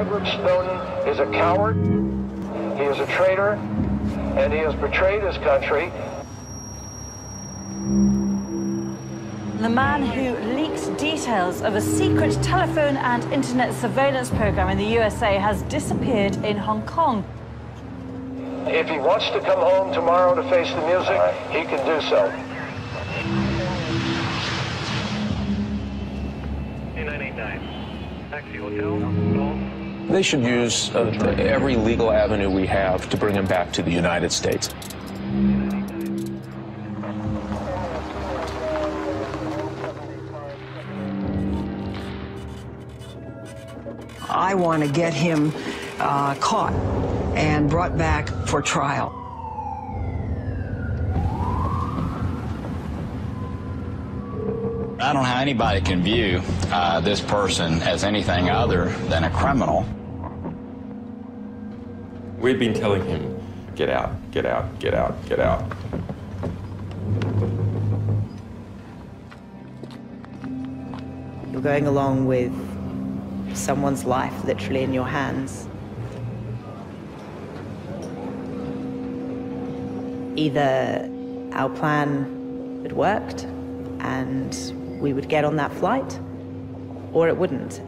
Edward Snowden is a coward, he is a traitor, and he has betrayed his country. The man who leaked details of a secret telephone and internet surveillance program in the USA has disappeared in Hong Kong. If he wants to come home tomorrow to face the music, he can do so. 2989, taxi hotel, They should use every legal avenue we have to bring him back to the United States. I want to get him caught and brought back for trial. I don't know how anybody can view this person as anything other than a criminal. We'd been telling him, get out, get out, get out, get out. You're going along with someone's life literally in your hands. Either our plan had worked and we would get on that flight, or it wouldn't.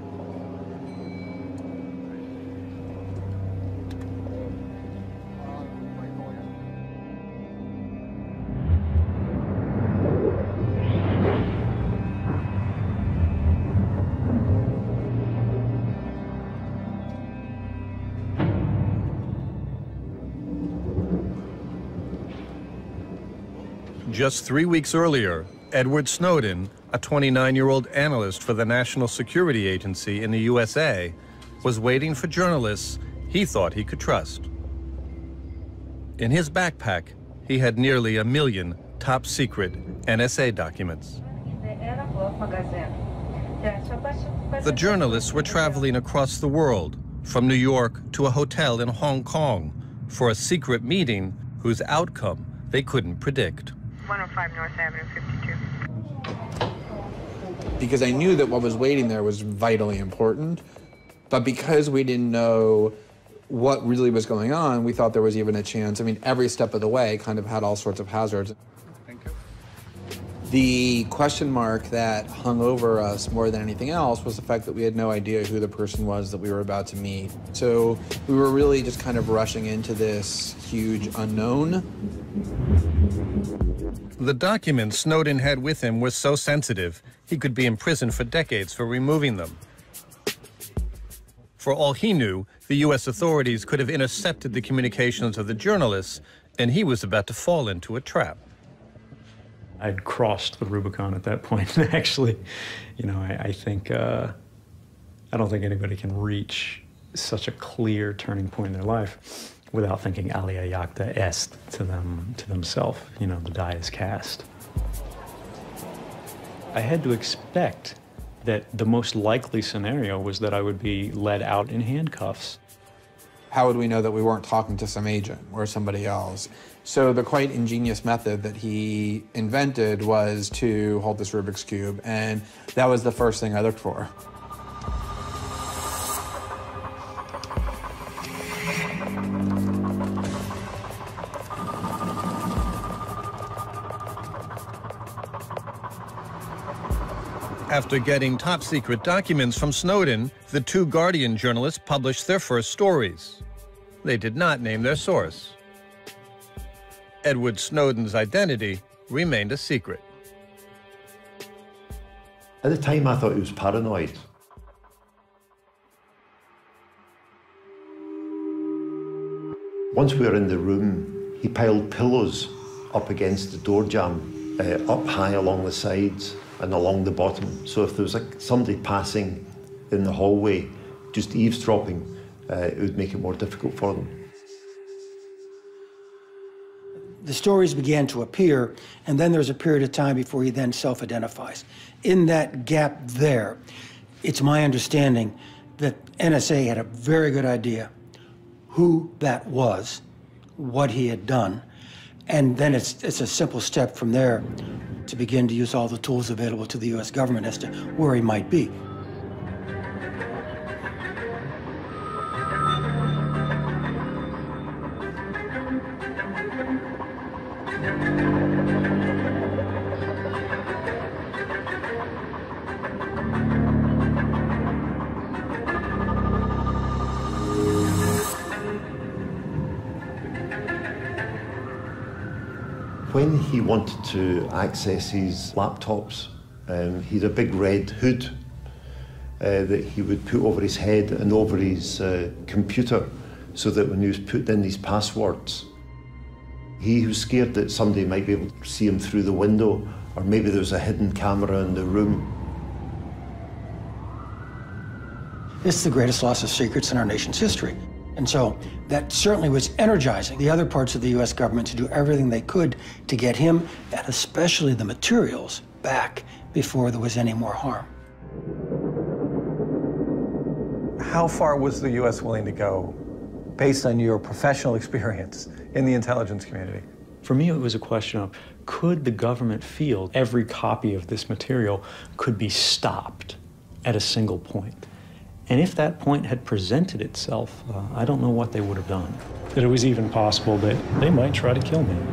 Just 3 weeks earlier, Edward Snowden, a 29-year-old analyst for the National Security Agency in the USA, was waiting for journalists he thought he could trust. In his backpack, he had nearly 1 million top-secret NSA documents. The journalists were traveling across the world, from New York to a hotel in Hong Kong, for a secret meeting whose outcome they couldn't predict. 105 North Avenue 52. Because I knew that what was waiting there was vitally important, but because we didn't know what really was going on, we thought there was even a chance. I mean, every step of the way kind of had all sorts of hazards. Thank you. The question mark that hung over us more than anything else was the fact that we had no idea who the person was that we were about to meet. So we were really just kind of rushing into this huge unknown. The documents Snowden had with him were so sensitive, he could be imprisoned for decades for removing them. For all he knew, the U.S. authorities could have intercepted the communications of the journalists, and he was about to fall into a trap. I'd crossed the Rubicon at that point. Actually, you know, I think, I don't think anybody can reach such a clear turning point in their life without thinking alia jacta est to themselves. You know, the die is cast. I had to expect that the most likely scenario was that I would be led out in handcuffs. How would we know that we weren't talking to some agent or somebody else? So the quite ingenious method that he invented was to hold this Rubik's Cube, and that was the first thing I looked for. After getting top-secret documents from Snowden, the two Guardian journalists published their first stories. They did not name their source. Edward Snowden's identity remained a secret. At the time, I thought he was paranoid. Once we were in the room, he piled pillows up against the door jamb, up high along the sides and along the bottom. So if there was somebody passing in the hallway, just eavesdropping, it would make it more difficult for them. The stories began to appear, and then there's a period of time before he then self-identifies. In that gap there, it's my understanding that NSA had a very good idea who that was, what he had done, and then it's a simple step from there to begin to use all the tools available to the U.S. government as to where he might be. When he wanted to access his laptops, he had a big red hood that he would put over his head and over his computer, so that when he was putting in these passwords, he was scared that somebody might be able to see him through the window, or maybe there was a hidden camera in the room. This is the greatest loss of secrets in our nation's history. And so that certainly was energizing the other parts of the U.S. government to do everything they could to get him, and especially the materials, back before there was any more harm. How far was the U.S. willing to go, based on your professional experience in the intelligence community? For me, it was a question of, could the government feel every copy of this material could be stopped at a single point? And if that point had presented itself, I don't know what they would have done. That it was even possible that they might try to kill me.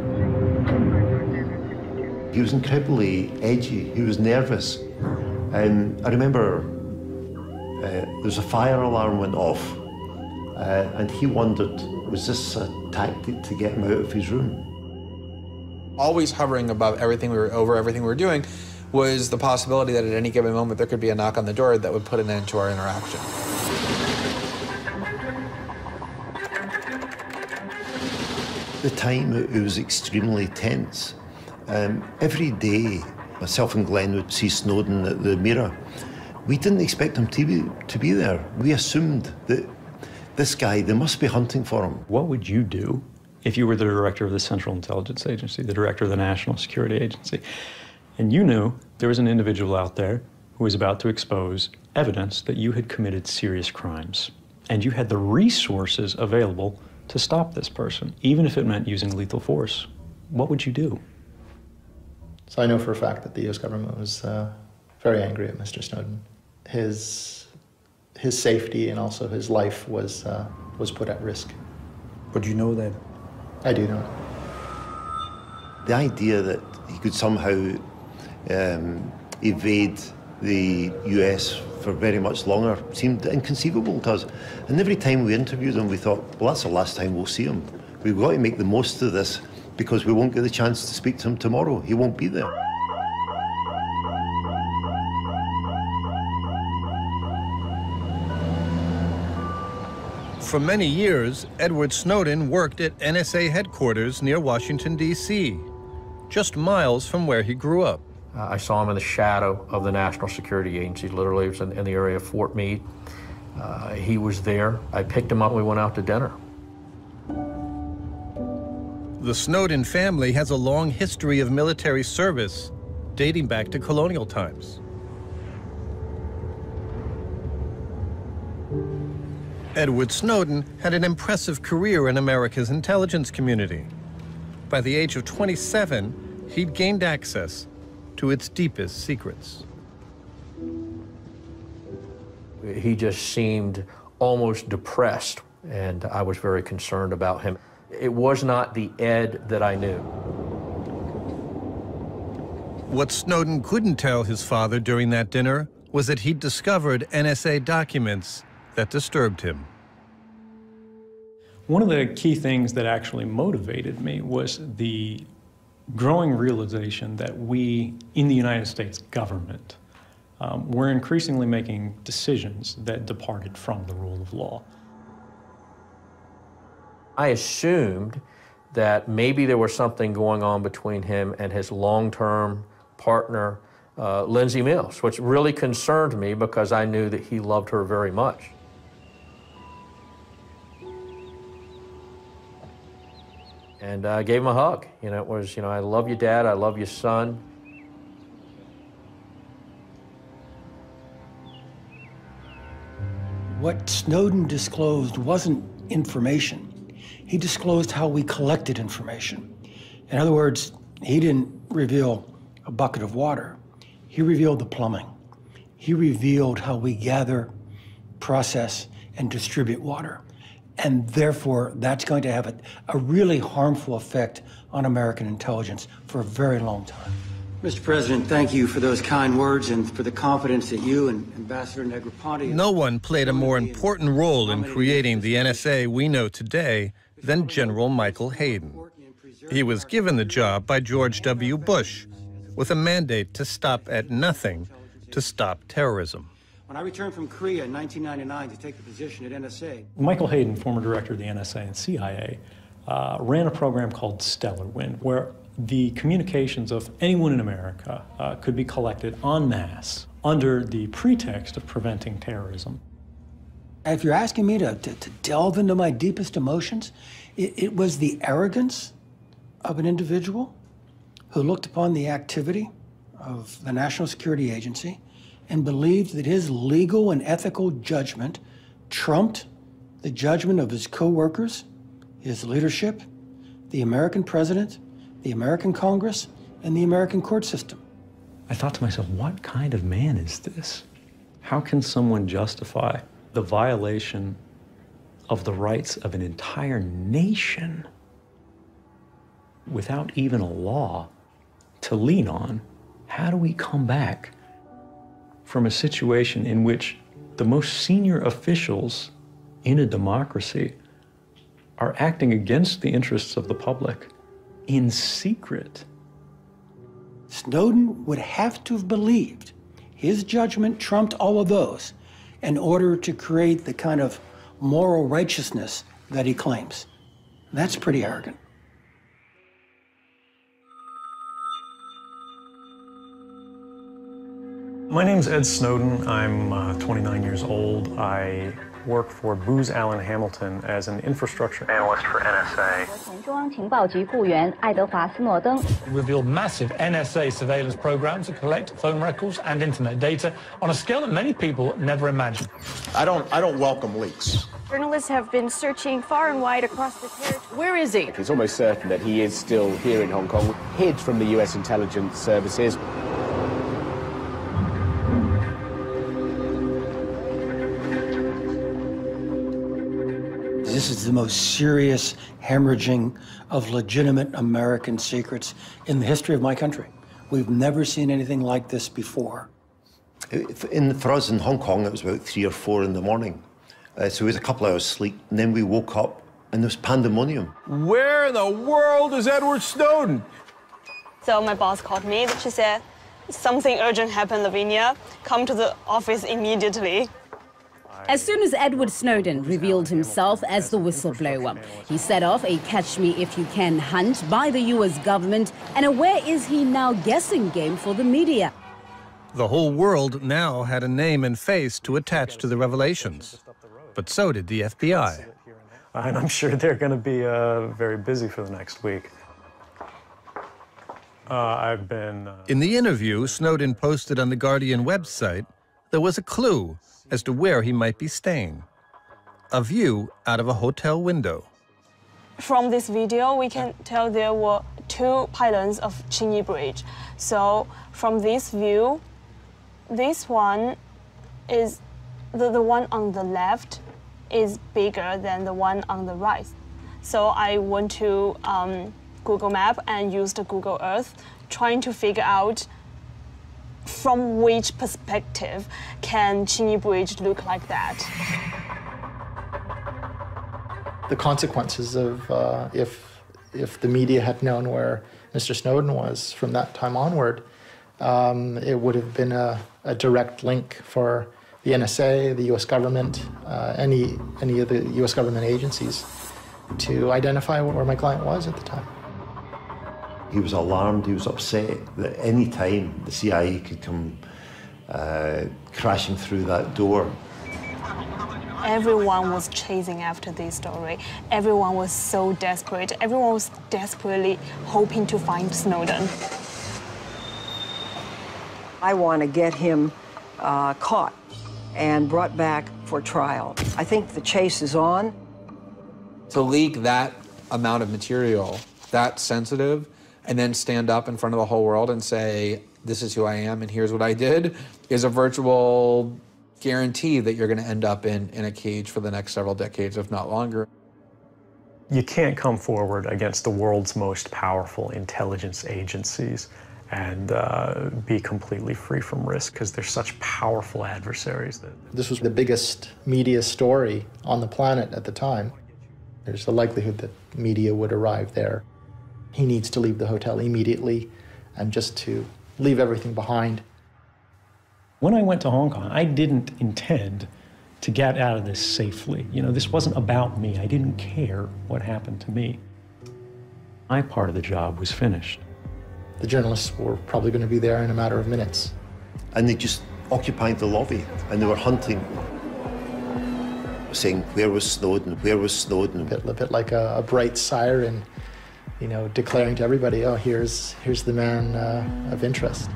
He was incredibly edgy, he was nervous. I remember there was a fire alarm went off, and he wondered, was this a tactic to get him out of his room? Always hovering above everything over everything we were doing was the possibility that at any given moment there could be a knock on the door that would put an end to our interaction. At the time, it was extremely tense. Every day, myself and Glenn would see Snowden at the Mirror. We didn't expect him to be there. We assumed that this guy, they must be hunting for him. What would you do if you were the director of the Central Intelligence Agency, the director of the National Security Agency, and you knew there was an individual out there who was about to expose evidence that you had committed serious crimes, and you had the resources available to stop this person, even if it meant using lethal force? What would you do? So I know for a fact that the U.S. government was very angry at Mr. Snowden. His safety and also his life was put at risk. But you know that? I do know it. The idea that he could somehow evade the US for very much longer seemed inconceivable to us. And every time we interviewed him, we thought, well, that's the last time we'll see him. We've got to make the most of this, because we won't get the chance to speak to him tomorrow. He won't be there. For many years, Edward Snowden worked at NSA headquarters near Washington, D.C., just miles from where he grew up. I saw him in the shadow of the National Security Agency. Literally, it was in the area of Fort Meade. He was there. I picked him up and we went out to dinner. The Snowden family has a long history of military service, dating back to colonial times. Edward Snowden had an impressive career in America's intelligence community. By the age of 27, he'd gained access to its deepest secrets. He just seemed almost depressed, and I was very concerned about him. It was not the Ed that I knew. What Snowden couldn't tell his father during that dinner was that he'd discovered NSA documents that disturbed him. One of the key things that actually motivated me was the growing realization that we, in the United States government, were increasingly making decisions that departed from the rule of law. I assumed that maybe there was something going on between him and his long-term partner, Lindsay Mills, which really concerned me because I knew that he loved her very much. And I gave him a hug. You know, it was, I love you, Dad, I love you, son. What Snowden disclosed wasn't information. He disclosed how we collected information. In other words, he didn't reveal a bucket of water. He revealed the plumbing. He revealed how we gather, process, and distribute water. And therefore, that's going to have a really harmful effect on American intelligence for a very long time. Mr. President, thank you for those kind words and for the confidence that you and Ambassador Negroponte... No one played a more important role in creating the NSA we know today than General Michael Hayden. He was given the job by George W. Bush with a mandate to stop at nothing to stop terrorism. When I returned from Korea in 1999 to take the position at NSA. Michael Hayden, former director of the NSA and CIA, ran a program called Stellar Wind, where the communications of anyone in America could be collected en masse under the pretext of preventing terrorism. If you're asking me to delve into my deepest emotions, it was the arrogance of an individual who looked upon the activity of the National Security Agency and believed that his legal and ethical judgment trumped the judgment of his co-workers, his leadership, the American president, the American Congress, and the American court system. I thought to myself, what kind of man is this? How can someone justify the violation of the rights of an entire nation without even a law to lean on? How do we come back from a situation in which the most senior officials in a democracy are acting against the interests of the public in secret? Snowden would have to have believed his judgment trumped all of those in order to create the kind of moral righteousness that he claims. That's pretty arrogant. My name's Ed Snowden. I'm 29 years old. I work for Booz Allen Hamilton as an infrastructure analyst for NSA. Revealed massive NSA surveillance programs to collect phone records and internet data on a scale that many people never imagined. I don't welcome leaks. Journalists have been searching far and wide across the territory. Where is he? It's almost certain that he is still here in Hong Kong, hid from the US intelligence services. This is the most serious hemorrhaging of legitimate American secrets in the history of my country. We've never seen anything like this before. For us in Hong Kong, it was about 3 or 4 in the morning. So we had a couple hours sleep, and then we woke up, and there was pandemonium. Where in the world is Edward Snowden? So my boss called me. She said, something urgent happened, Lavinia. Come to the office immediately. As soon as Edward Snowden revealed himself as the whistleblower, he set off a catch-me-if-you-can hunt by the US government and a where-is-he-now guessing game for the media. The whole world now had a name and face to attach to the revelations. But so did the FBI. And I'm sure they're going to be very busy for the next week. In the interview Snowden posted on the Guardian website, there was a clue as to where he might be staying. A view out of a hotel window. From this video, we can tell there were 2 pylons of Qing Yi Bridge. So from this view, this one is, the one on the left is bigger than the one on the right. So I went to Google Map and used Google Earth, trying to figure out from which perspective can Qing Yi Bridge look like that. The consequences of if the media had known where Mr. Snowden was from that time onward, it would have been a direct link for the NSA, the U.S. government, any of the U.S. government agencies to identify where my client was at the time. He was alarmed, he was upset that any time the CIA could come crashing through that door. Everyone was chasing after this story. Everyone was so desperate. Everyone was desperately hoping to find Snowden. I want to get him caught and brought back for trial. I think the chase is on. To leak that amount of material, that sensitive, and then stand up in front of the whole world and say, this is who I am and here's what I did, is a virtual guarantee that you're going to end up in a cage for the next several decades, if not longer. You can't come forward against the world's most powerful intelligence agencies and be completely free from risk because they're such powerful adversaries. This was the biggest media story on the planet at the time. There's a likelihood that media would arrive there. He needs to leave the hotel immediately and just to leave everything behind. When I went to Hong Kong, I didn't intend to get out of this safely. You know, this wasn't about me. I didn't care what happened to me. My part of the job was finished. The journalists were probably going to be there in a matter of minutes. And they just occupied the lobby, and they were hunting, saying, where was Snowden, where was Snowden? A bit like a bright siren, you know, declaring to everybody, oh, here's the man of interest.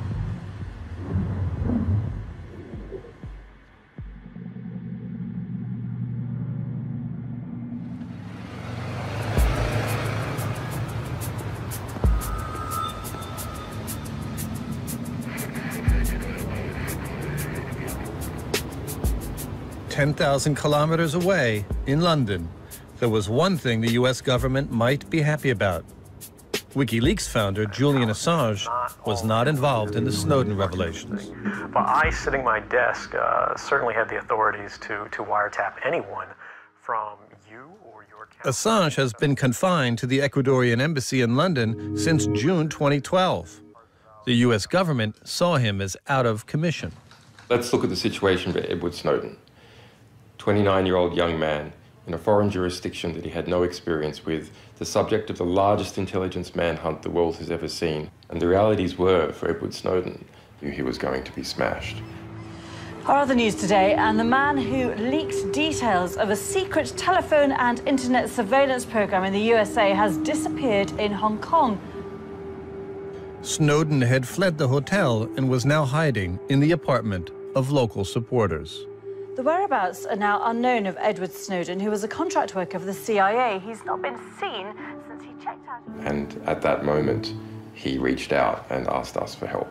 Ten 10,000 kilometers away in London, there was one thing the US government might be happy about. WikiLeaks founder Julian Assange was not involved in the Snowden revelations. But I, sitting at my desk, certainly had the authorities to wiretap anyone from you or your... Assange has been confined to the Ecuadorian embassy in London since June 2012. The US government saw him as out of commission. Let's look at the situation for Edward Snowden. 29-year-old young man in a foreign jurisdiction that he had no experience with, the subject of the largest intelligence manhunt the world has ever seen. And the realities were, for Edward Snowden, he was going to be smashed. Our other news today, and the man who leaked details of a secret telephone and internet surveillance program in the USA has disappeared in Hong Kong. Snowden had fled the hotel and was now hiding in the apartment of local supporters. The whereabouts are now unknown of Edward Snowden, who was a contract worker for the CIA. He's not been seen since he checked out. And at that moment, he reached out and asked us for help.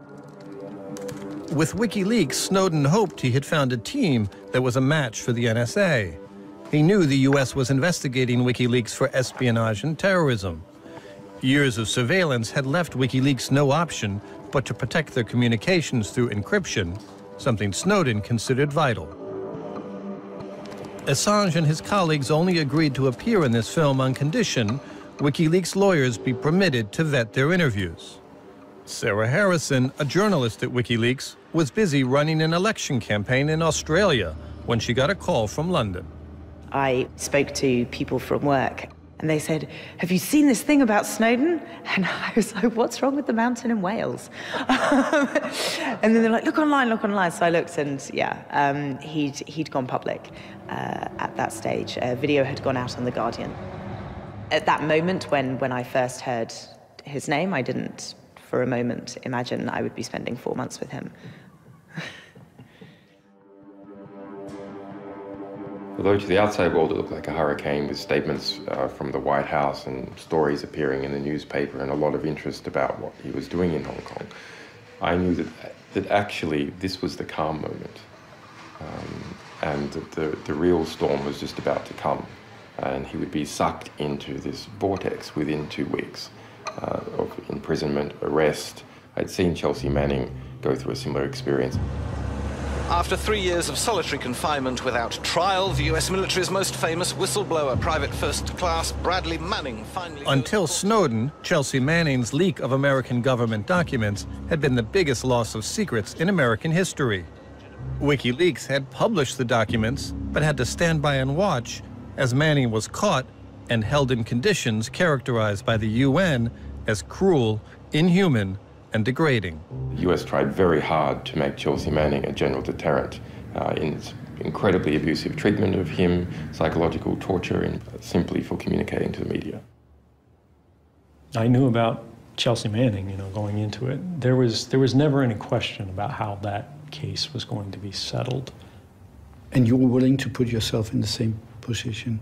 With WikiLeaks, Snowden hoped he had found a team that was a match for the NSA. He knew the US was investigating WikiLeaks for espionage and terrorism. Years of surveillance had left WikiLeaks no option but to protect their communications through encryption, something Snowden considered vital. Assange and his colleagues only agreed to appear in this film on condition WikiLeaks lawyers be permitted to vet their interviews. Sarah Harrison, a journalist at WikiLeaks, was busy running an election campaign in Australia when she got a call from London. I spoke to people from work, and they said, "Have you seen this thing about Snowden?" And I was like, "What's wrong with the mountain in Wales?" And then they're like, look online. So I looked, and yeah, he'd gone public at that stage. A video had gone out on The Guardian. At that moment, when I first heard his name, I didn't for a moment imagine I would be spending 4 months with him. Although to the outside world it looked like a hurricane with statements from the White House and stories appearing in the newspaper and a lot of interest about what he was doing in Hong Kong, I knew that actually this was the calm moment, and that the real storm was just about to come, and he would be sucked into this vortex within 2 weeks of imprisonment, arrest. I'd seen Chelsea Manning go through a similar experience. After 3 years of solitary confinement without trial, the US military's most famous whistleblower, Private First Class Bradley Manning, finally... Until Snowden, Chelsea Manning's leak of American government documents had been the biggest loss of secrets in American history. WikiLeaks had published the documents, but had to stand by and watch as Manning was caught and held in conditions characterized by the UN as cruel, inhuman, and degrading. The US tried very hard to make Chelsea Manning a general deterrent in its incredibly abusive treatment of him, psychological torture, and simply for communicating to the media. I knew about Chelsea Manning, going into it. There was never any question about how that case was going to be settled. And you were willing to put yourself in the same position?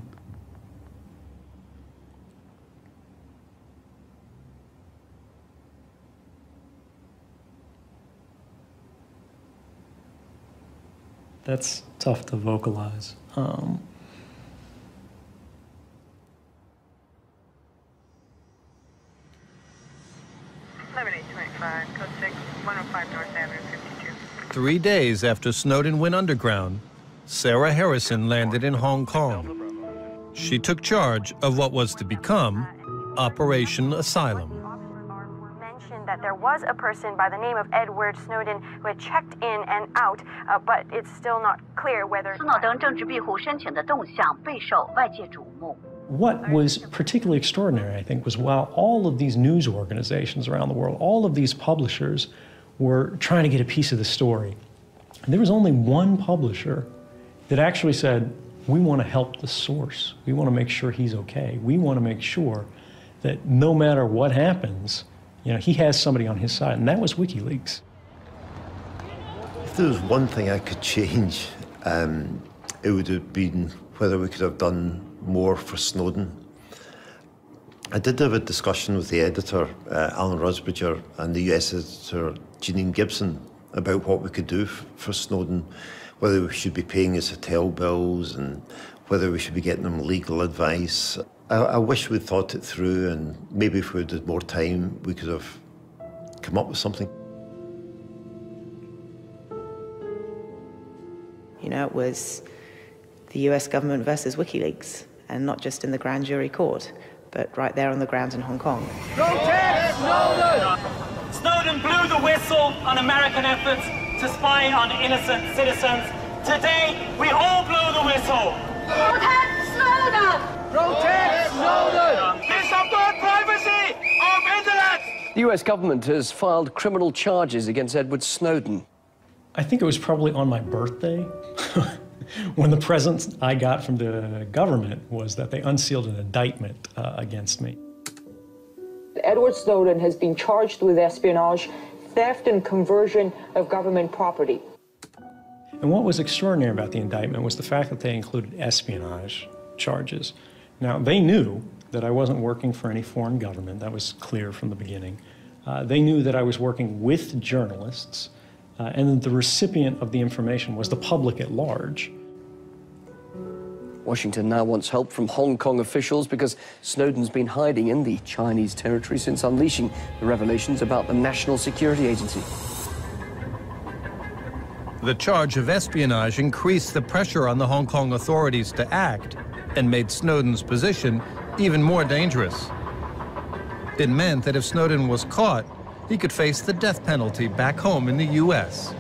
That's tough to vocalize. 11825, code 6, 105 North Avenue, 52. 3 days after Snowden went underground, Sarah Harrison landed in Hong Kong. She took charge of what was to become Operation Asylum. Mentioned that there was a person by the name of Edward Snowden who had checked in and out, but it's still not clear whether. What was particularly extraordinary, I think, was while all of these news organizations around the world, all of these publishers were trying to get a piece of the story, there was only one publisher that actually said, we want to help the source. We want to make sure he's okay. We want to make sure that no matter what happens, you know, he has somebody on his side, and that was WikiLeaks. If there was one thing I could change, it would have been whether we could have done more for Snowden. I did have a discussion with the editor, Alan Rusbridger, and the US editor, Janine Gibson, about what we could do for Snowden, whether we should be paying his hotel bills and whether we should be getting him legal advice. I wish we'd thought it through, and maybe if we had more time, we could have come up with something. You know, it was the US government versus WikiLeaks, and not just in the grand jury court, but right there on the ground in Hong Kong. Protect Snowden! Snowden blew the whistle on American efforts to spy on innocent citizens. Today, we all blow the whistle. Protect Snowden! Protect Snowden! Disavow privacy of internet! The US government has filed criminal charges against Edward Snowden. I think it was probably on my birthday when the present I got from the government was that they unsealed an indictment against me. Edward Snowden has been charged with espionage, theft and conversion of government property. And what was extraordinary about the indictment was the fact that they included espionage charges. Now, they knew that I wasn't working for any foreign government. That was clear from the beginning. They knew that I was working with journalists, and that the recipient of the information was the public at large. Washington now wants help from Hong Kong officials because Snowden's been hiding in the Chinese territory since unleashing the revelations about the National Security Agency. The charge of espionage increased the pressure on the Hong Kong authorities to act and made Snowden's position even more dangerous. It meant that if Snowden was caught, he could face the death penalty back home in the US.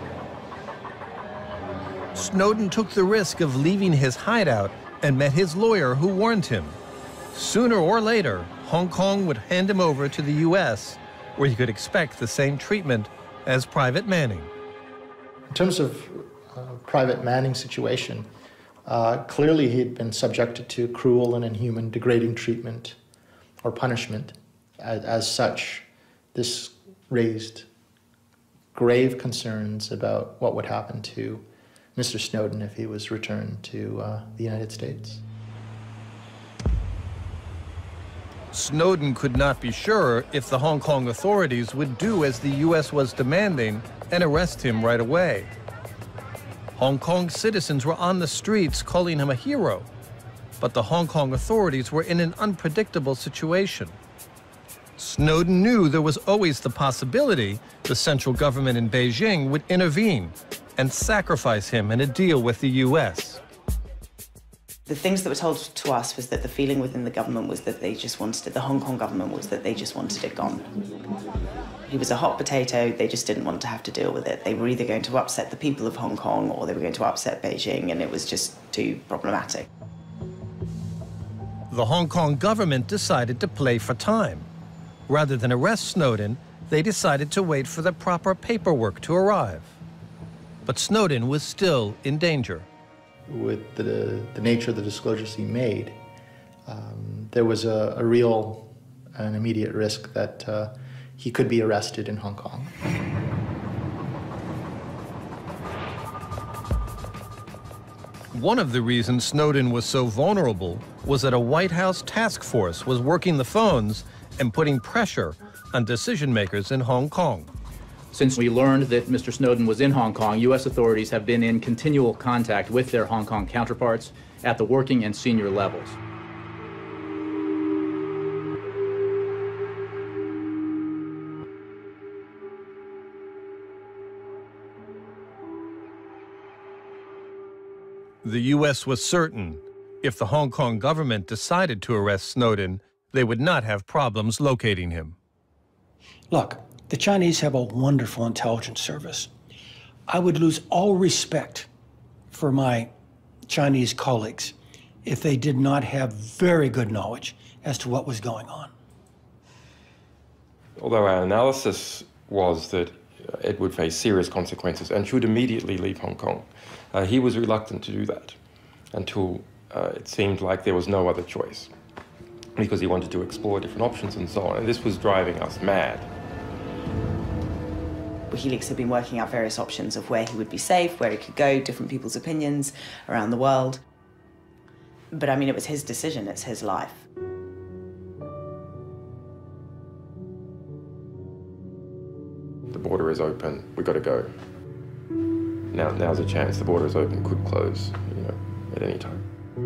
Snowden took the risk of leaving his hideout and met his lawyer, who warned him. Sooner or later, Hong Kong would hand him over to the US, where he could expect the same treatment as Private Manning. In terms of Private Manning's situation, clearly he had been subjected to cruel and inhuman, degrading treatment or punishment. As such, this raised grave concerns about what would happen to Mr. Snowden if he was returned to the United States. Snowden could not be sure if the Hong Kong authorities would do as the US was demanding and arrest him right away. Hong Kong citizens were on the streets calling him a hero, but the Hong Kong authorities were in an unpredictable situation. Snowden knew there was always the possibility the central government in Beijing would intervene and sacrifice him in a deal with the US. The things that were told to us was that the feeling within the government was that they just wanted it, the Hong Kong government was that they just wanted it gone. He was a hot potato, they just didn't want to have to deal with it. They were either going to upset the people of Hong Kong or they were going to upset Beijing, and it was just too problematic. The Hong Kong government decided to play for time. Rather than arrest Snowden, they decided to wait for the proper paperwork to arrive. But Snowden was still in danger. With the nature of the disclosures he made, there was a real and immediate risk that he could be arrested in Hong Kong. One of the reasons Snowden was so vulnerable was that a White House task force was working the phones and putting pressure on decision makers in Hong Kong. Since we learned that Mr. Snowden was in Hong Kong, U.S. authorities have been in continual contact with their Hong Kong counterparts at the working and senior levels. The U.S. was certain if the Hong Kong government decided to arrest Snowden, they would not have problems locating him. Look, the Chinese have a wonderful intelligence service. I would lose all respect for my Chinese colleagues if they did not have very good knowledge as to what was going on. Although our analysis was that Edward faced serious consequences and should immediately leave Hong Kong, he was reluctant to do that until it seemed like there was no other choice, because he wanted to explore different options and so on, and this was driving us mad. WikiLeaks had been working out various options of where he would be safe, where he could go, different people's opinions around the world. But I mean, it was his decision, it's his life. The border is open, we've got to go. Now's a chance, the border is open, could close, at any time.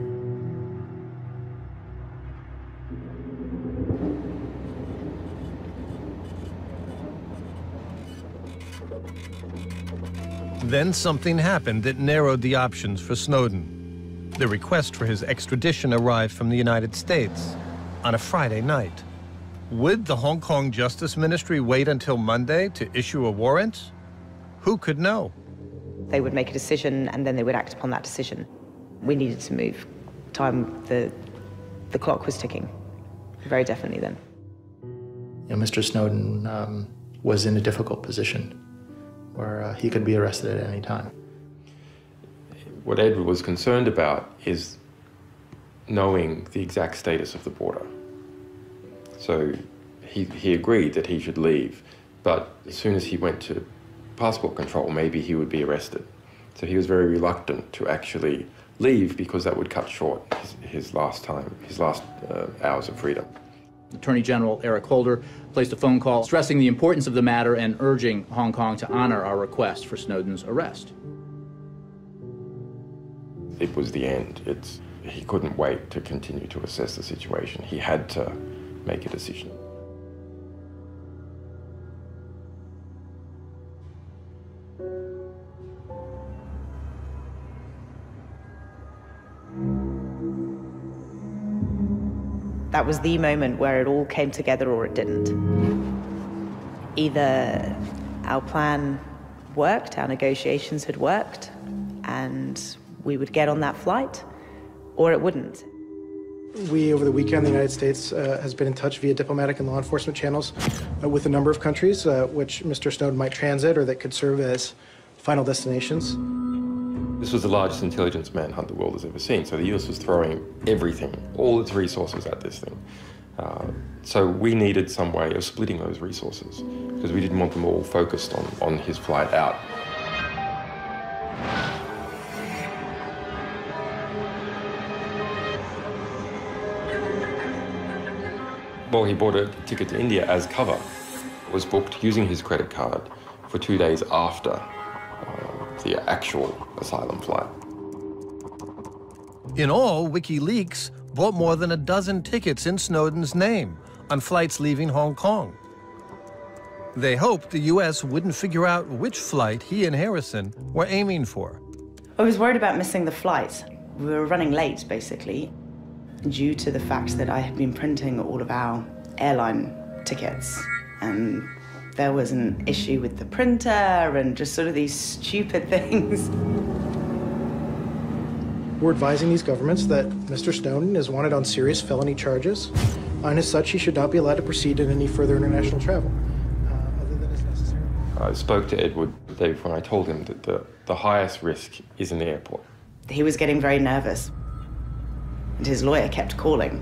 Then something happened that narrowed the options for Snowden. The request for his extradition arrived from the United States on a Friday night. Would the Hong Kong Justice Ministry wait until Monday to issue a warrant? Who could know? They would make a decision and then they would act upon that decision. We needed to move. The clock was ticking, very definitely then. Mr. Snowden was in a difficult position where he could be arrested at any time. What Edward was concerned about is knowing the exact status of the border. So he agreed that he should leave, but as soon as he went to passport control, maybe he would be arrested. So he was very reluctant to actually leave because that would cut short his last hours of freedom. Attorney General Eric Holder placed a phone call stressing the importance of the matter and urging Hong Kong to honor our request for Snowden's arrest. It was the end. He couldn't wait to continue to assess the situation. He had to make a decision. That was the moment where it all came together or it didn't. Either our plan worked, our negotiations had worked, and we would get on that flight, or it wouldn't. We, over the weekend, the United States has been in touch via diplomatic and law enforcement channels with a number of countries which Mr. Snowden might transit or that could serve as final destinations. This was the largest intelligence manhunt the world has ever seen, so the US was throwing everything, all its resources at this thing. So we needed some way of splitting those resources, because we didn't want them all focused on his flight out. Well, he bought a ticket to India as cover. It was booked using his credit card for 2 days after the actual asylum flight. In all, WikiLeaks bought more than a dozen tickets in Snowden's name on flights leaving Hong Kong. They hoped the U.S. wouldn't figure out which flight he and Harrison were aiming for. I was worried about missing the flight. We were running late, basically, due to the fact that I had been printing all of our airline tickets, and there was an issue with the printer and just sort of these stupid things. We're advising these governments that Mr. Snowden is wanted on serious felony charges, and as such, he should not be allowed to proceed in any further international travel, other than as necessary. I spoke to Edward the day before, and I told him that the highest risk is in the airport. He was getting very nervous, and his lawyer kept calling.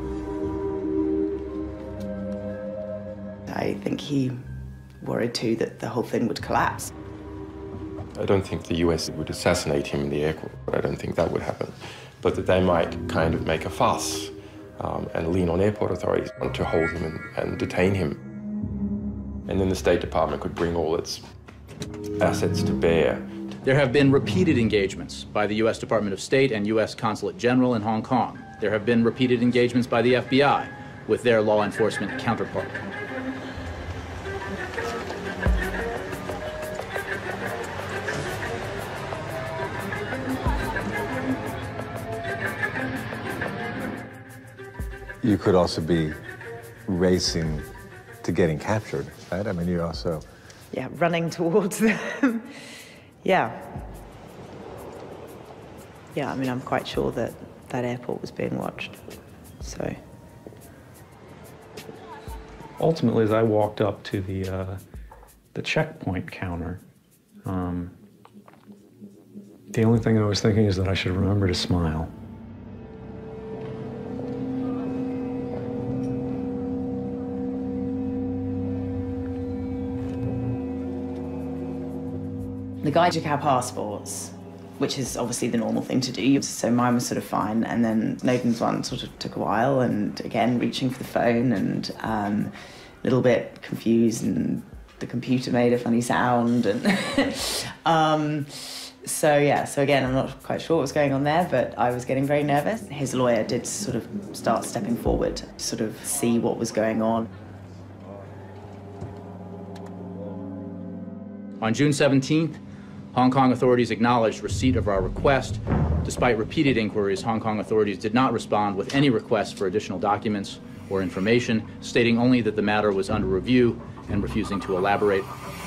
I think he worried too that the whole thing would collapse. I don't think the US would assassinate him in the airport. I don't think that would happen. But that they might kind of make a fuss and lean on airport authorities to hold him and detain him. And then the State Department could bring all its assets to bear. There have been repeated engagements by the U.S. Department of State and U.S. Consulate General in Hong Kong. There have been repeated engagements by the FBI with their law enforcement counterpart. you could also be racing to getting captured, right? I mean, you also... Yeah, running towards them. Yeah. Yeah, I mean, I'm quite sure that that airport was being watched, so... Ultimately, as I walked up to the checkpoint counter, the only thing I was thinking is that I should remember to smile. The guy took our passports, which is obviously the normal thing to do. So mine was sort of fine, and then Snowden's one sort of took a while, and again, reaching for the phone, and a little bit confused, and the computer made a funny sound, and so yeah, so again, I'm not quite sure what was going on there, but I was getting very nervous. His lawyer did sort of start stepping forward to sort of see what was going on. On June 17th, Hong Kong authorities acknowledged receipt of our request. Despite repeated inquiries, Hong Kong authorities did not respond with any requests for additional documents or information, stating only that the matter was under review and refusing to elaborate.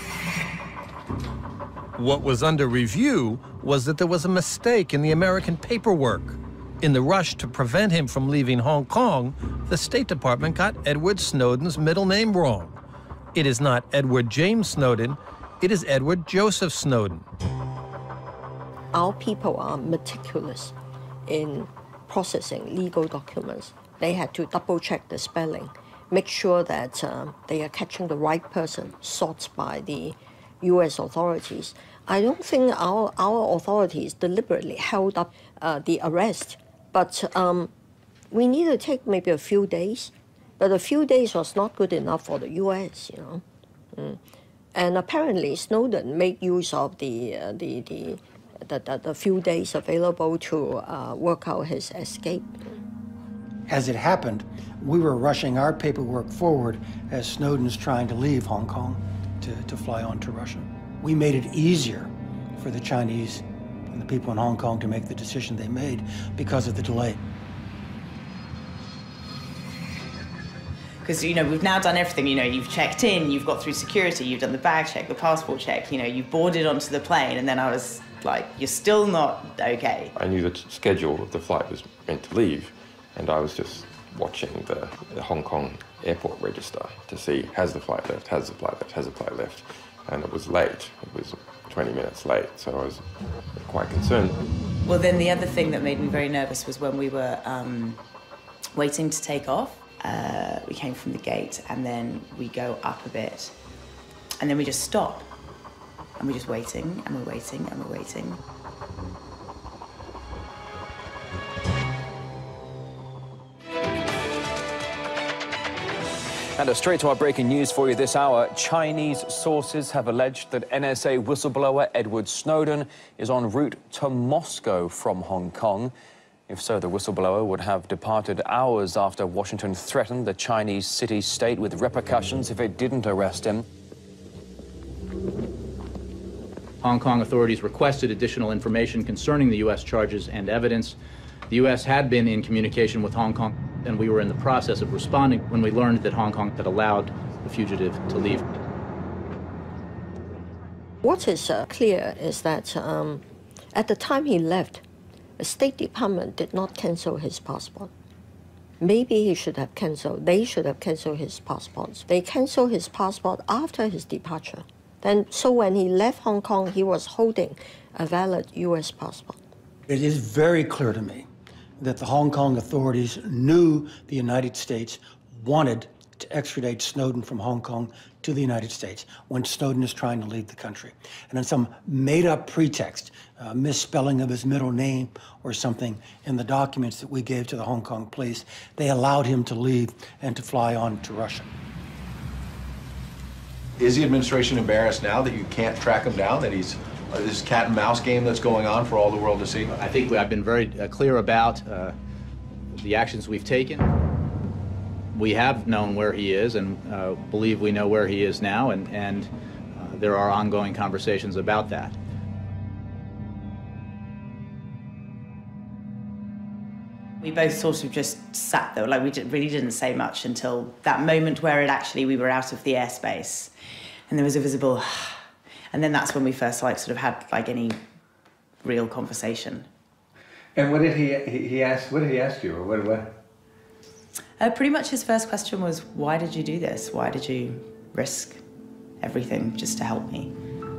What was under review was that there was a mistake in the American paperwork. In the rush to prevent him from leaving Hong Kong, the State Department got Edward Snowden's middle name wrong. It is not Edward James Snowden, it is Edward Joseph Snowden. Our people are meticulous in processing legal documents. They had to double-check the spelling, make sure that they are catching the right person, sought by the U.S. authorities. I don't think our authorities deliberately held up the arrest, but we need to take maybe a few days. But a few days was not good enough for the U.S., you know. And apparently Snowden made use of the few days available to work out his escape. As it happened, we were rushing our paperwork forward as Snowden's trying to leave Hong Kong to fly on to Russia. We made it easier for the Chinese and the people in Hong Kong to make the decision they made because of the delay. Because, you know, we've now done everything. You know, you've checked in, you've got through security, you've done the bag check, the passport check, you know, you've boarded onto the plane, and then I was like, you're still not okay. I knew the schedule of the flight was meant to leave, and I was just watching the Hong Kong airport register to see, has the flight left, has the flight left, has the flight left? And it was late. It was 20 minutes late, so I was quite concerned. Well, then the other thing that made me very nervous was when we were waiting to take off. We came from the gate, and then we go up a bit, and then we just stop. And we're just waiting, and we're waiting, and we're waiting. And straight to our breaking news for you this hour. Chinese sources have alleged that NSA whistleblower Edward Snowden is en route to Moscow from Hong Kong. If so, the whistleblower would have departed hours after Washington threatened the Chinese city-state with repercussions if it didn't arrest him. Hong Kong authorities requested additional information concerning the U.S. charges and evidence. The U.S. had been in communication with Hong Kong, and we were in the process of responding when we learned that Hong Kong had allowed the fugitive to leave. What is clear is that at the time he left, the State Department did not cancel his passport. Maybe he should have canceled, they should have canceled his passports. They canceled his passport after his departure. So when he left Hong Kong, he was holding a valid U.S. passport. It is very clear to me that the Hong Kong authorities knew the United States wanted to extradite Snowden from Hong Kong to the United States when Snowden is trying to leave the country. And on some made-up pretext, misspelling of his middle name or something in the documents that we gave to the Hong Kong police, they allowed him to leave and to fly on to Russia. Is the administration embarrassed now that you can't track him down, that he's this cat and mouse game that's going on for all the world to see? I think I've been very clear about the actions we've taken. We have known where he is and believe we know where he is now, and there are ongoing conversations about that. We both sort of just sat there, like we really didn't say much until that moment where we were out of the airspace, and there was a visible, and then that's when we first sort of had any real conversation. And what did he ask? What did he ask you, or what? Pretty much his first question was, "Why did you do this? Why did you risk everything just to help me?"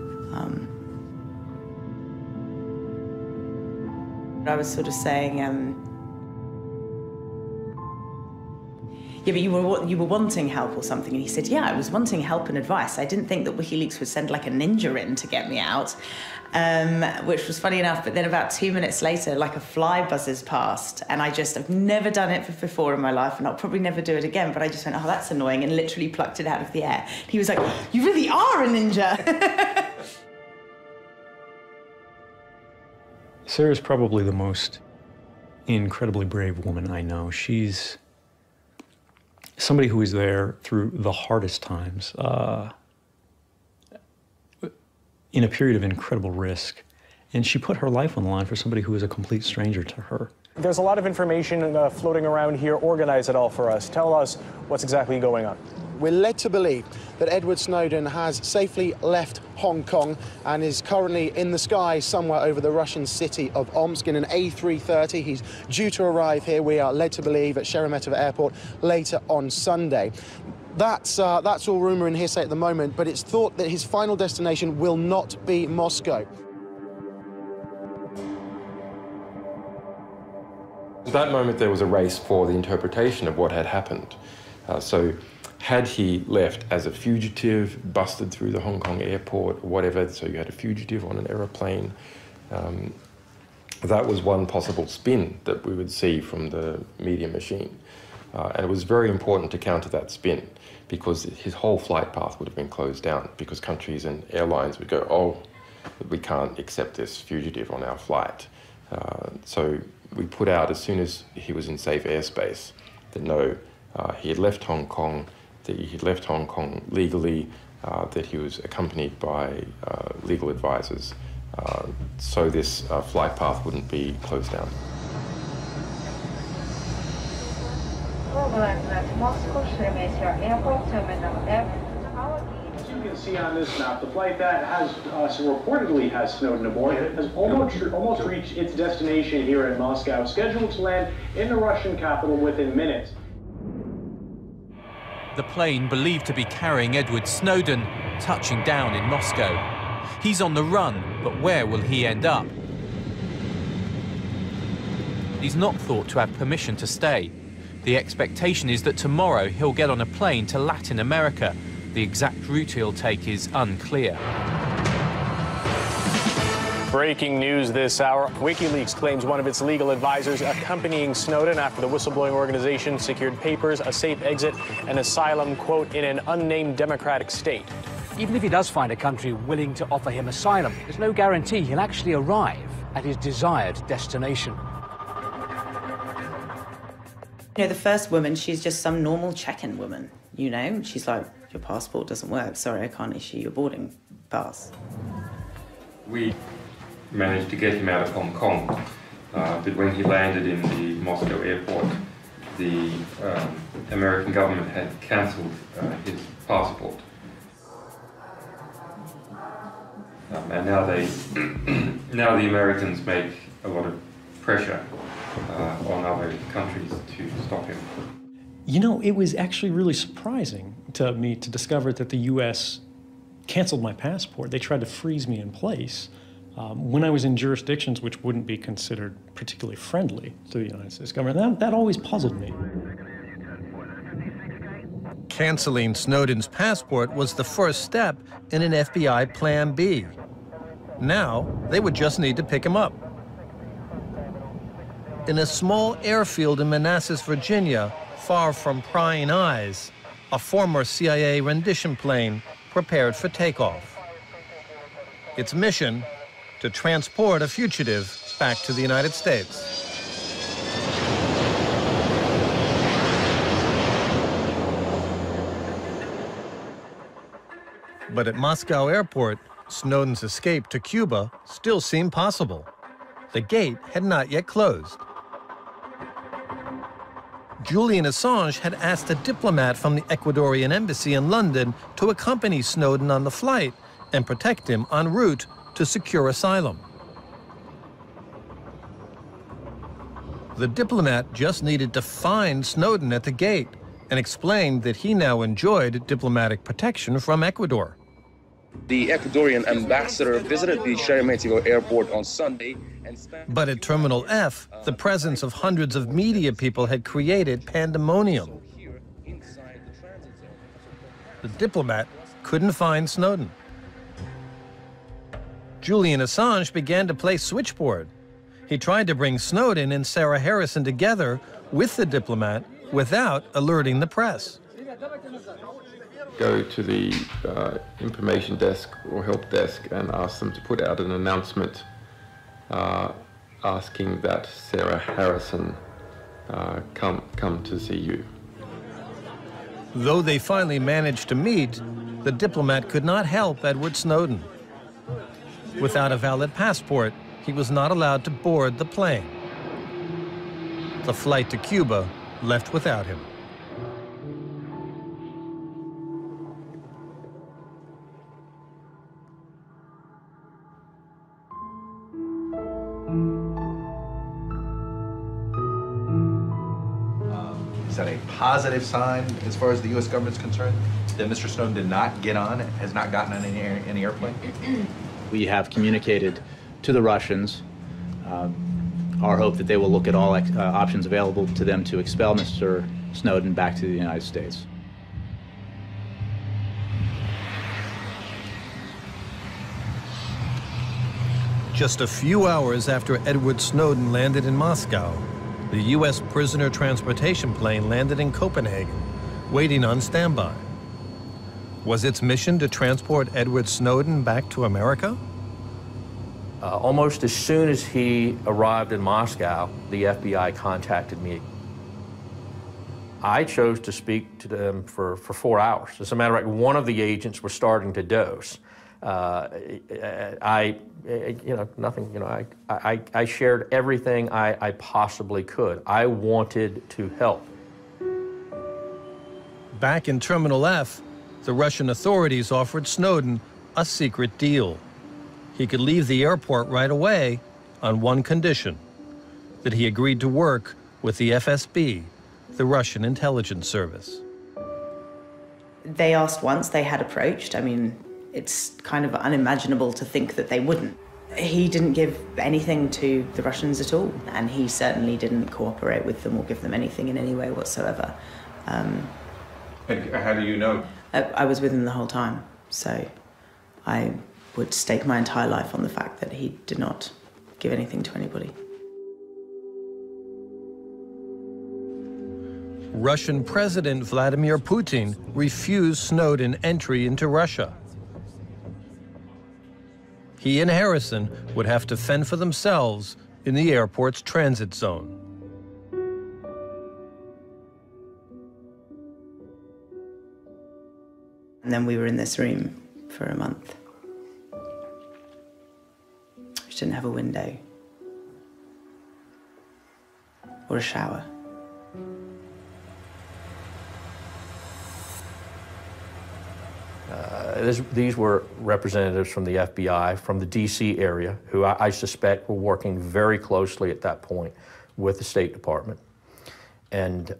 I was sort of saying, yeah, but you were wanting help or something. And he said, yeah, I was wanting help and advice. I didn't think that WikiLeaks would send a ninja in to get me out, which was funny enough. But then about 2 minutes later, a fly buzzes past. And I've never done it before in my life, and I'll probably never do it again. But I just went, oh, that's annoying, and literally plucked it out of the air. He was like, you really are a ninja. Sarah's probably the most incredibly brave woman I know. She's somebody who is there through the hardest times, in a period of incredible risk. And she put her life on the line for somebody who is a complete stranger to her. There's a lot of information floating around here. Organize it all for us. Tell us what's exactly going on. We're led to believe that Edward Snowden has safely left Hong Kong and is currently in the sky somewhere over the Russian city of Omsk in an A330. He's due to arrive here, we are led to believe, at Sheremetyevo Airport later on Sunday. That's all rumour and hearsay at the moment, but it's thought that his final destination will not be Moscow. At that moment, there was a race for the interpretation of what had happened. So had he left as a fugitive, busted through the Hong Kong airport, or whatever, so you had a fugitive on an aeroplane, that was one possible spin that we would see from the media machine. And it was very important to counter that spin, because his whole flight path would have been closed down, because countries and airlines would go, oh, we can't accept this fugitive on our flight. So we put out, as soon as he was in safe airspace, that no, he had left Hong Kong, that he had left Hong Kong legally, that he was accompanied by legal advisors, so this flight path wouldn't be closed down. As you can see on this map, the flight that has reportedly has Snowden aboard has almost reached its destination here in Moscow, scheduled to land in the Russian capital within minutes. The plane believed to be carrying Edward Snowden touching down in Moscow. He's on the run, but where will he end up? He's not thought to have permission to stay. The expectation is that tomorrow he'll get on a plane to Latin America. The exact route he'll take is unclear. Breaking news this hour. WikiLeaks claims one of its legal advisors accompanying Snowden after the whistleblowing organization secured papers, a safe exit, and asylum, quote, in an unnamed democratic state. Even if he does find a country willing to offer him asylum, there's no guarantee he'll actually arrive at his desired destination. You know, the first woman, she's just some normal check-in woman, you know? She's like, your passport doesn't work. Sorry, I can't issue your boarding pass. We managed to get him out of Hong Kong, but when he landed in the Moscow airport, the American government had cancelled his passport. And now now the Americans make a lot of pressure on other countries to stop him. You know, it was actually really surprising to me to discover that the U.S. canceled my passport. They tried to freeze me in place when I was in jurisdictions which wouldn't be considered particularly friendly to the United States government. That always puzzled me. Canceling Snowden's passport was the first step in an FBI Plan B. Now, they would just need to pick him up. In a small airfield in Manassas, Virginia, far from prying eyes, a former CIA rendition plane prepared for takeoff. Its mission, to transport a fugitive back to the United States. But at Moscow Airport, Snowden's escape to Cuba still seemed possible. The gate had not yet closed. Julian Assange had asked a diplomat from the Ecuadorian embassy in London to accompany Snowden on the flight and protect him en route to secure asylum. The diplomat just needed to find Snowden at the gate and explained that he now enjoyed diplomatic protection from Ecuador. The Ecuadorian ambassador visited the Sheremetyevo airport on Sunday. But at Terminal F, the presence of hundreds of media people had created pandemonium. The diplomat couldn't find Snowden. Julian Assange began to play switchboard. He tried to bring Snowden and Sarah Harrison together with the diplomat without alerting the press. Go to the information desk or help desk and ask them to put out an announcement asking that Sarah Harrison come to see you. Though they finally managed to meet, the diplomat could not help Edward Snowden. Without a valid passport, he was not allowed to board the plane. The flight to Cuba left without him. Is that a positive sign as far as the U.S. government's concerned, that Mr. Snowden did not get on, has not gotten on any airplane? We have communicated to the Russians our hope that they will look at all options available to them to expel Mr. Snowden back to the United States. Just a few hours after Edward Snowden landed in Moscow, the U.S. prisoner transportation plane landed in Copenhagen, waiting on standby. Was its mission to transport Edward Snowden back to America? Almost as soon as he arrived in Moscow, the FBI contacted me. I chose to speak to them for 4 hours. As a matter of fact, one of the agents was starting to doze. I shared everything I possibly could. I wanted to help. Back in Terminal F, the Russian authorities offered Snowden a secret deal. He could leave the airport right away on one condition, that he agreed to work with the FSB, the Russian intelligence service. They asked once, they had approached. I mean, it's kind of unimaginable to think that they wouldn't. He didn't give anything to the Russians at all, and he certainly didn't cooperate with them or give them anything in any way whatsoever. And how do you know? I was with him the whole time, so I would stake my entire life on the fact that he did not give anything to anybody. Russian President Vladimir Putin refused Snowden entry into Russia. He and Harrison would have to fend for themselves in the airport's transit zone. And then we were in this room for a month, which didn't have a window or a shower. These were representatives from the FBI, from the D.C. area, who I suspect were working very closely at that point with the State Department. And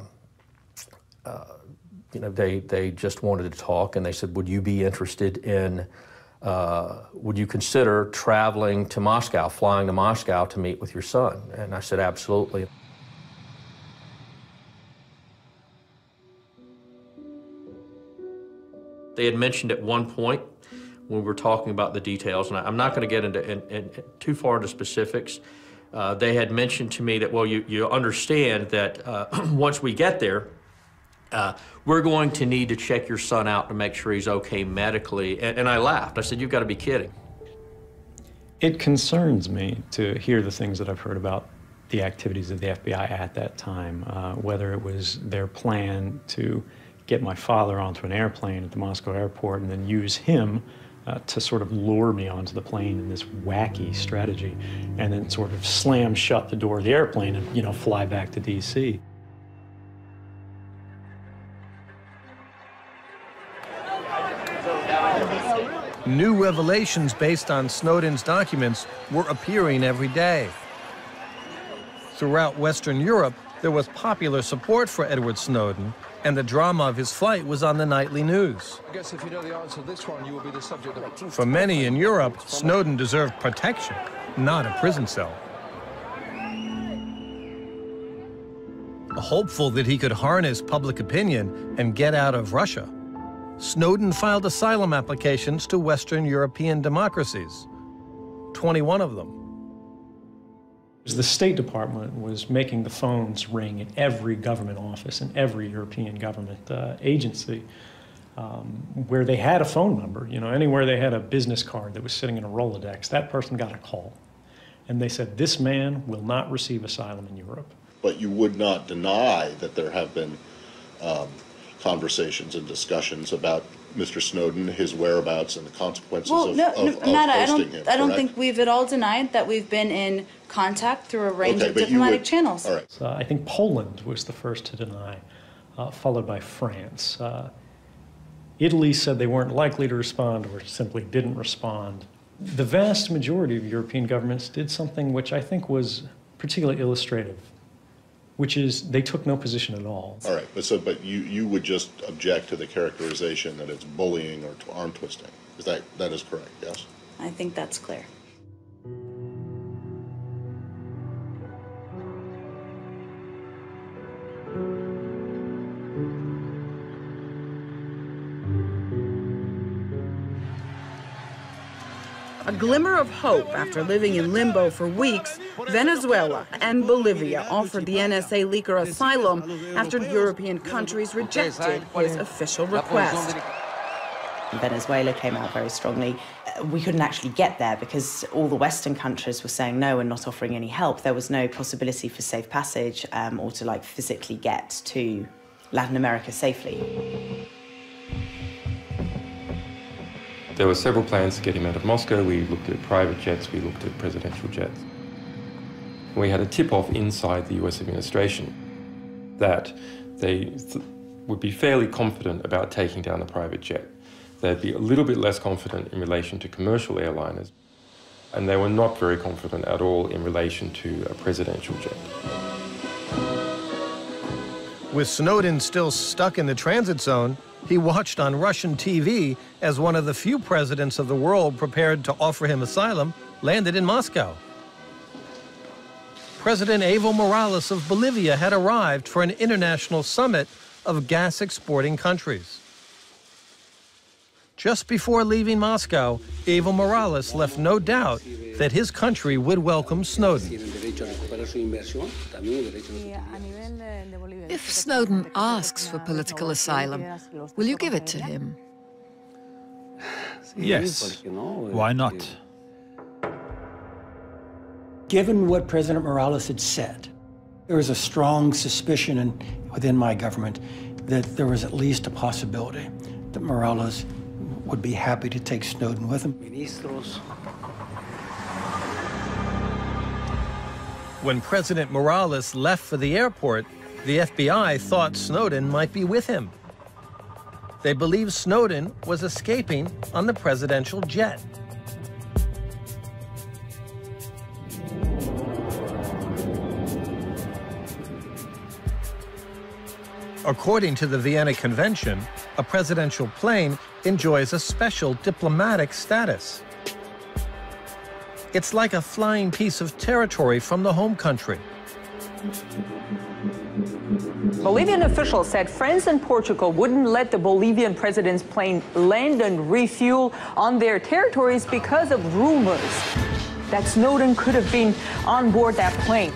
they just wanted to talk, and they said, would you be interested in, would you consider traveling to Moscow, flying to Moscow to meet with your son? And I said, absolutely. They had mentioned at one point when we were talking about the details, and I'm not going to get into too far into specifics, they had mentioned to me that, well, you understand that once we get there, we're going to need to check your son out to make sure he's okay medically. And I laughed. I said, you've got to be kidding. It concerns me to hear the things that I've heard about the activities of the FBI at that time, whether it was their plan to get my father onto an airplane at the Moscow airport and then use him to sort of lure me onto the plane in this wacky strategy, and then sort of slam shut the door of the airplane and, fly back to D.C. New revelations based on Snowden's documents were appearing every day. Throughout Western Europe, there was popular support for Edward Snowden, and the drama of his flight was on the nightly news. I guess if you know the answer to this one, you will be the subject of... For many in Europe, Snowden deserved protection, not a prison cell. Hopeful that he could harness public opinion and get out of Russia, Snowden filed asylum applications to Western European democracies, 21 of them. The State Department was making the phones ring in every government office and every European government agency where they had a phone number. You know, anywhere they had a business card that was sitting in a Rolodex, that person got a call. And they said, this man will not receive asylum in Europe. But you would not deny that there have been conversations and discussions about Mr. Snowden, his whereabouts, and the consequences of Matt, hosting him. I don't think we've at all denied that we've been in contact through a range of but diplomatic channels. All right. So I think Poland was the first to deny, followed by France. Italy said they weren't likely to respond or simply didn't respond. The vast majority of European governments did something which I think was particularly illustrative, which is they took no position at all. All right, but you would just object to the characterization that it's bullying or arm twisting. That is correct, yes? I think that's clear. A glimmer of hope after living in limbo for weeks, Venezuela and Bolivia offered the NSA leaker asylum after European countries rejected his official request. Venezuela came out very strongly. We couldn't actually get there because all the Western countries were saying no and not offering any help. There was no possibility for safe passage or to physically get to Latin America safely. There were several plans to get him out of Moscow. We looked at private jets, we looked at presidential jets. We had a tip-off inside the US administration that they would be fairly confident about taking down a private jet. They'd be a little bit less confident in relation to commercial airliners, and they were not very confident at all in relation to a presidential jet. With Snowden still stuck in the transit zone, he watched on Russian TV as one of the few presidents of the world prepared to offer him asylum landed in Moscow. President Evo Morales of Bolivia had arrived for an international summit of gas-exporting countries. Just before leaving Moscow, Evo Morales left no doubt that his country would welcome Snowden. If Snowden asks for political asylum, will you give it to him? Yes. Why not? Given what President Morales had said, there was a strong suspicion within my government that there was at least a possibility that Morales would be happy to take Snowden with him. When President Morales left for the airport, the FBI thought Snowden might be with him. They believed Snowden was escaping on the presidential jet. According to the Vienna Convention, a presidential plane enjoys a special diplomatic status. It's like a flying piece of territory from the home country. Bolivian officials said France and Portugal wouldn't let the Bolivian president's plane land and refuel on their territories because of rumors that Snowden could have been on board that plane.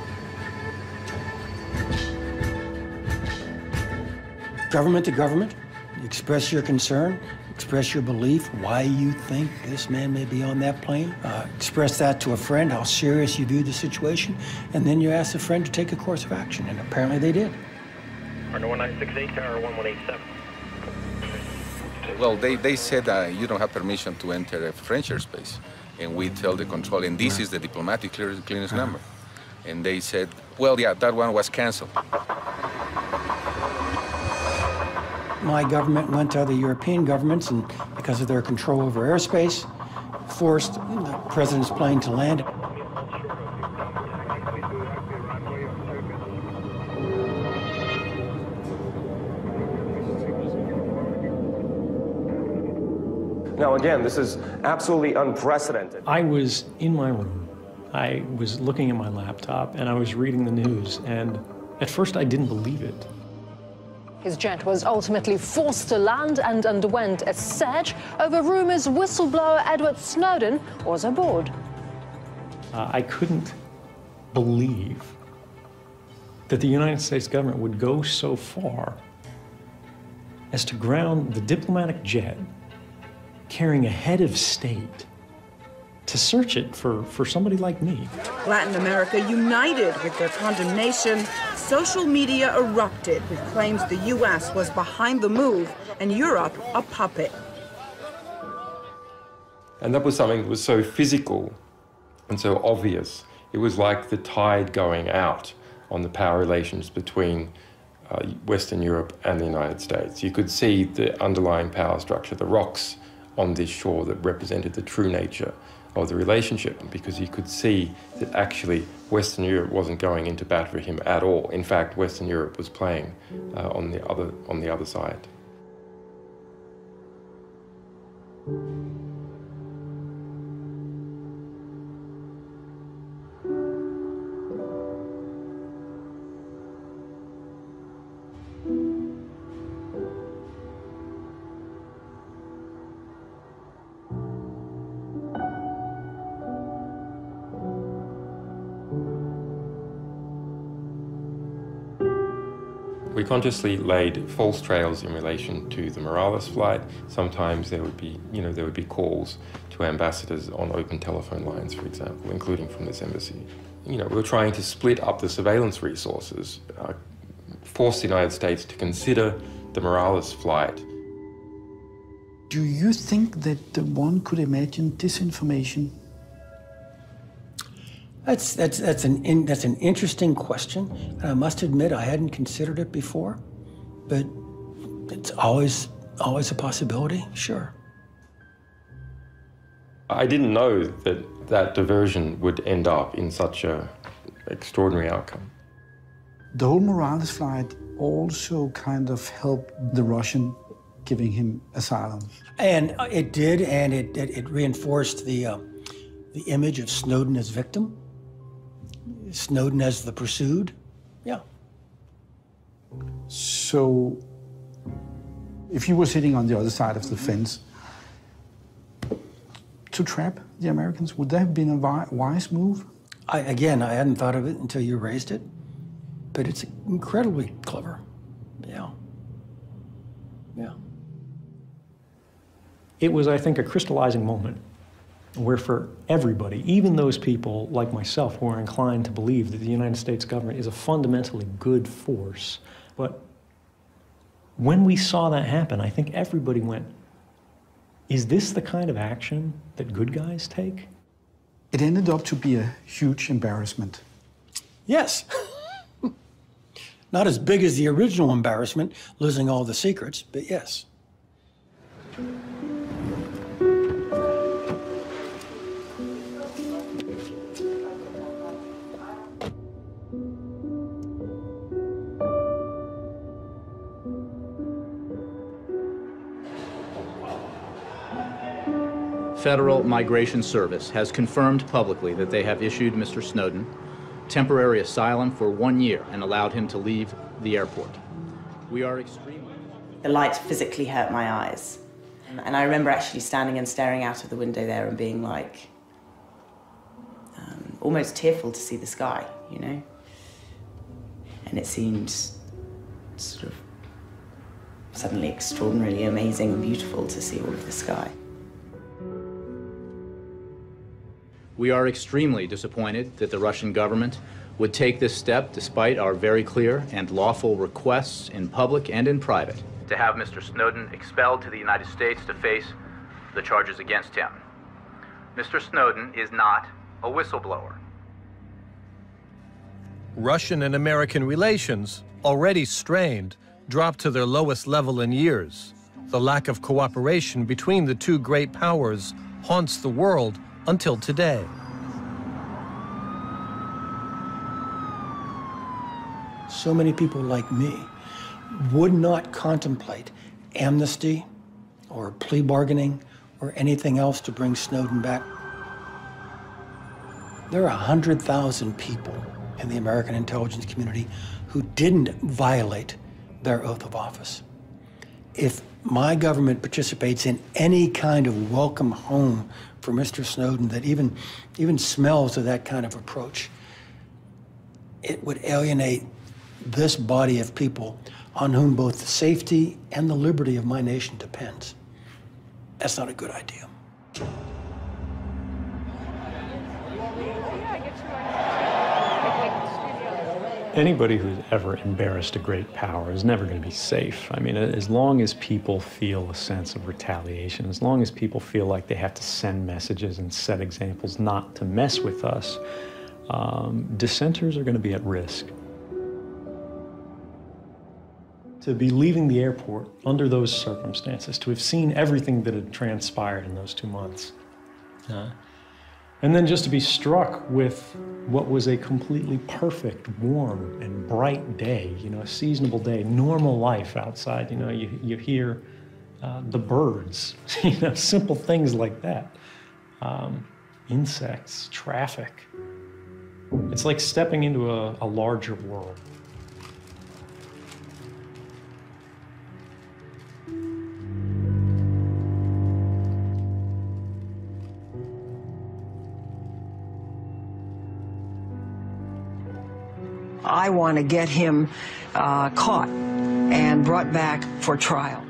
Government to government, express your concern, express your belief, why you think this man may be on that plane. Express that to a friend, how serious you view the situation, and then you ask the friend to take a course of action, and apparently they did. Partner 1968, Tower 1187. Well, they said you don't have permission to enter a French airspace, and we tell the control, and this is the diplomatic clearance number. And they said, well, yeah, that one was canceled. My government went to other European governments and because of their control over airspace, forced the president's plane to land. Now, again, this is absolutely unprecedented. I was in my room. I was looking at my laptop, and I was reading the news, and at first I didn't believe it. His jet was ultimately forced to land and underwent a search over rumors whistleblower Edward Snowden was aboard. I couldn't believe that the United States government would go so far as to ground the diplomatic jet carrying a head of state to search it for somebody like me. Latin America united with their condemnation. Social media erupted with claims the U.S. was behind the move and Europe a puppet. And that was something that was so physical and so obvious. It was like the tide going out on the power relations between Western Europe and the United States. You could see the underlying power structure, the rocks on this shore that represented the true nature of the relationship, because you could see that actually Western Europe wasn't going into bat for him at all. In fact, Western Europe was playing on the other side. We consciously laid false trails in relation to the Morales flight. Sometimes there would be calls to ambassadors on open telephone lines, for example, including from this embassy. We were trying to split up the surveillance resources, force the United States to consider the Morales flight. Do you think that one could imagine disinformation? That's an interesting question, and I must admit I hadn't considered it before, but it's always a possibility, sure. I didn't know that diversion would end up in such an extraordinary outcome. The whole Morales flight also kind of helped the Russian giving him asylum. And it did, and it reinforced the image of Snowden as victim. Snowden as the pursued, yeah. So, if you were sitting on the other side of the fence, to trap the Americans, would that have been a wise move? Again, I hadn't thought of it until you raised it, but it's incredibly clever, yeah. Yeah. It was, I think, a crystallizing moment where for everybody, even those people like myself who are inclined to believe that the United States government is a fundamentally good force, but when we saw that happen, I think everybody went, is this the kind of action that good guys take? It ended up to be a huge embarrassment. Yes. Not as big as the original embarrassment, losing all the secrets, but yes. Federal Migration Service has confirmed publicly that they have issued Mr. Snowden temporary asylum for 1 year and allowed him to leave the airport. We are extremely... The light physically hurt my eyes. And I remember actually standing and staring out of the window there and being like, almost tearful to see the sky, you know? And it seemed sort of suddenly extraordinarily amazing and beautiful to see all of the sky. We are extremely disappointed that the Russian government would take this step despite our very clear and lawful requests in public and in private to have Mr. Snowden expelled to the United States to face the charges against him. Mr. Snowden is not a whistleblower. Russian and American relations, already strained, dropped to their lowest level in years. The lack of cooperation between the two great powers haunts the world until today. So many people like me would not contemplate amnesty or plea bargaining or anything else to bring Snowden back. There are 100,000 people in the American intelligence community who didn't violate their oath of office. If my government participates in any kind of welcome home for Mr. Snowden that even smells of that kind of approach, it would alienate this body of people on whom both the safety and the liberty of my nation depends. That's not a good idea. Anybody who's ever embarrassed a great power is never going to be safe. I mean, as long as people feel a sense of retaliation, as long as people feel like they have to send messages and set examples not to mess with us, dissenters are going to be at risk. To be leaving the airport under those circumstances, to have seen everything that had transpired in those 2 months, and then just to be struck with what was a completely perfect, warm, and bright day, you know, a seasonable day, normal life outside. You know, you hear the birds, you know, simple things like that. Insects, traffic. It's like stepping into a larger world. I want to get him caught and brought back for trial.